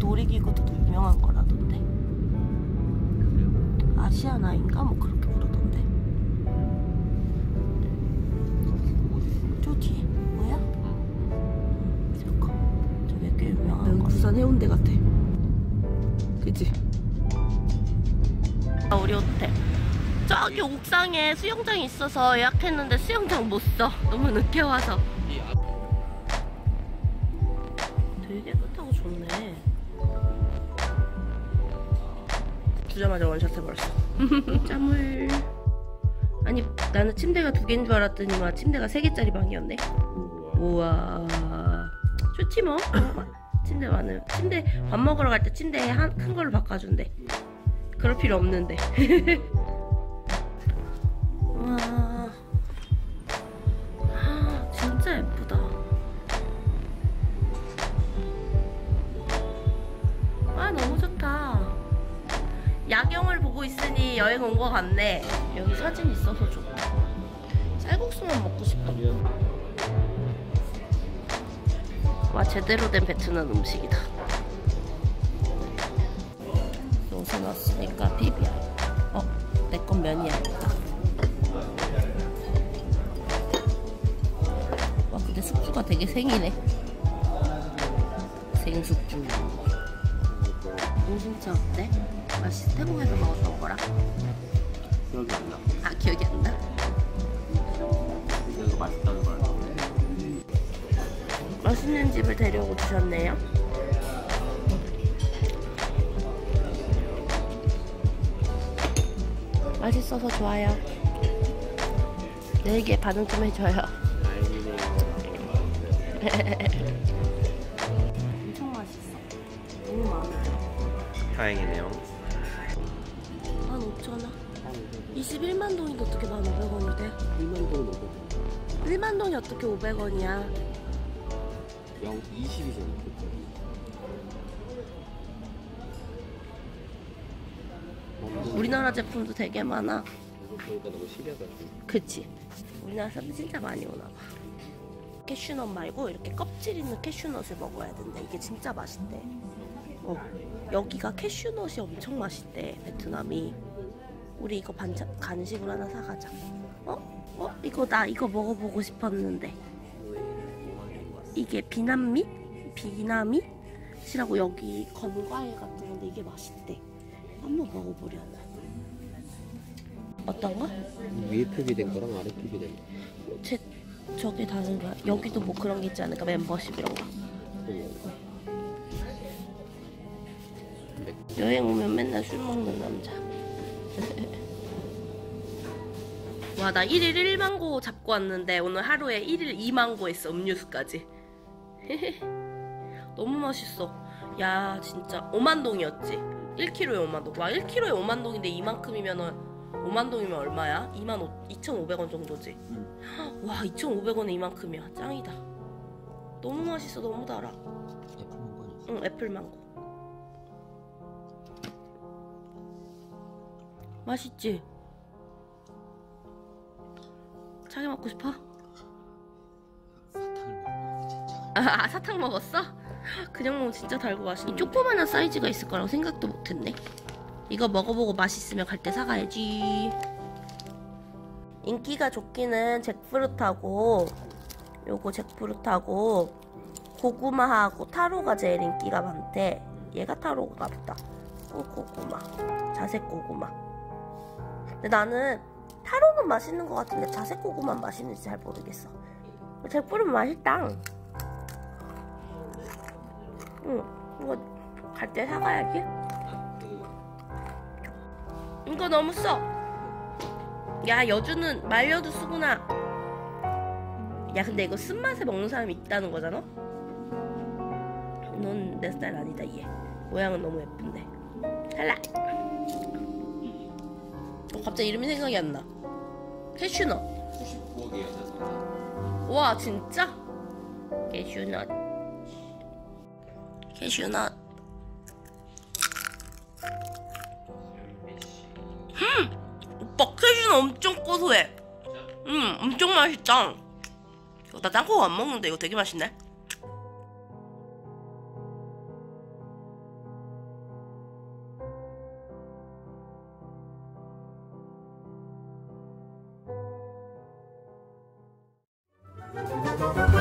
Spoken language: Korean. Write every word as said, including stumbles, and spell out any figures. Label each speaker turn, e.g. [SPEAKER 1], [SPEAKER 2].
[SPEAKER 1] 놀이기구도 더 유명한 거라던데. 아시아나인가? 뭐 그렇게 부르던데. 저 뒤에 뭐야? 잠깐, 저게 꽤 유명한 거. 부산 해운대 같아. 그치? 아, 우리 호텔 저기 옥상에 수영장이 있어서 예약했는데 수영장 못 써. 너무 늦게 와서. 되게 깨끗하고 좋네. 주자마자 원샷 해버렸어. 짬물. 아니, 나는 침대가 두 개인 줄 알았더니만 침대가 세 개짜리 방이었네. 우와, 좋지 뭐. 침대 많으면. 침대 밥 먹으러 갈 때 침대 한 큰 걸로 바꿔준대. 그럴 필요 없는데. 와, 진짜 예쁘다. 아, 너무 좋다. 야경을 보고 있으니 여행 온 거 같네. 여기 사진 있어서 좋다. 쌀국수만 먹고 싶다. 와, 제대로 된 베트남 음식이다. 여기서 넣었으니까 비비야. 어, 내 건 면이 아니다. 와, 근데 숙주가 되게 생이네. 생숙주. 공심채 어때? 맛있어? 태국에서 먹었던 거랑?
[SPEAKER 2] 기억이 안 나.
[SPEAKER 1] 아, 기억이 안 나?
[SPEAKER 2] 이거 맛있다는 걸 알아.
[SPEAKER 1] 맛있는 집을 데려오고 주셨네요. 맛있어서 좋아요. 내게 반응 좀 해줘요.
[SPEAKER 2] 다행이네요.
[SPEAKER 1] 엄청 맛있어. 너무 마음에 들어.
[SPEAKER 2] 다행이네요.
[SPEAKER 1] 만 오천 원. 이십일만 동인데 어떻게 만 오백 원이 돼?
[SPEAKER 2] 일만 동 넘어.
[SPEAKER 1] 일만 동이 어떻게 오백 원이야?
[SPEAKER 2] 영 이십이잖아.
[SPEAKER 1] 우리나라 제품도 되게 많아.
[SPEAKER 2] 보니까 너무 신기하다.
[SPEAKER 1] 그치? 우리나라 사람들 진짜 많이 오나봐. 캐슈넛 말고 이렇게 껍질 있는 캐슈넛을 먹어야 된대. 이게 진짜 맛있대. 어, 여기가 캐슈넛이 엄청 맛있대, 베트남이. 우리 이거 반찬, 간식으로 하나 사가자. 어? 어? 이거 나 이거 먹어보고 싶었는데. 이게 비남밋? 비나밋이라고 여기 건과일 같은 건데 이게 맛있대. 한번 먹어보려나. 어떤 거?
[SPEAKER 2] 위에 표기된 거랑 아래 표기된 거.
[SPEAKER 1] 제, 저게 다른 거야. 여기도 뭐 그런 게 있지 않을까? 멤버십 이런 거. 여행 오면 맨날 술 먹는 남자. 와, 나 일일 일만 고 잡고 왔는데 오늘 하루에 일일 이만 고 했어. 음료수까지. 너무 맛있어. 야, 진짜 오만 동이었지? 일 킬로그램에 오만 동. 와, 일 킬로그램에 오만 동인데 이만큼이면은 오만 동이면 얼마야? 이천오백 원 정도지? 응. 와, 이천오백 원에 이만큼이야. 짱이다. 너무 맛있어. 너무 달아.
[SPEAKER 2] 애플망고.
[SPEAKER 1] 응, 애플망고. 맛있지? 자기 먹고 싶어?
[SPEAKER 2] 사탕을 먹어. 진짜.
[SPEAKER 1] 아, 사탕 먹었어? 그냥 먹으면 진짜 달고 맛있는. 이 조그만한 사이즈가 있을 거라고 생각도 못했네. 이거 먹어보고 맛있으면 갈 때 사가야지. 인기가 좋기는 잭프루트하고 요거 잭프루트하고 고구마하고 타로가 제일 인기가 많대. 얘가 타로가 보다. 고 고구마, 자색 고구마. 근데 나는 타로는 맛있는 것 같은데 자색 고구마는 맛있는지 잘 모르겠어. 잭프루트 맛있다. 응, 이거 갈 때 사가야지. 이거 너무 써. 야, 여주는 말려도 쓰구나. 야, 근데 이거 쓴맛에 먹는 사람이 있다는 거잖아? 넌 내 스타일 아니다, 얘. 모양은 너무 예쁜데. 탈락. 어, 갑자기 이름이 생각이 안 나. 캐슈넛.
[SPEAKER 2] 구십구 억이에요, 저.
[SPEAKER 1] 와, 진짜? 캐슈넛. 캐슈넛. 음! 오빠, 캐슈넛 엄청 고소해. 음, 엄청 맛있다. 나 땅콩 안 먹는데 이거 되게 맛있네. 거.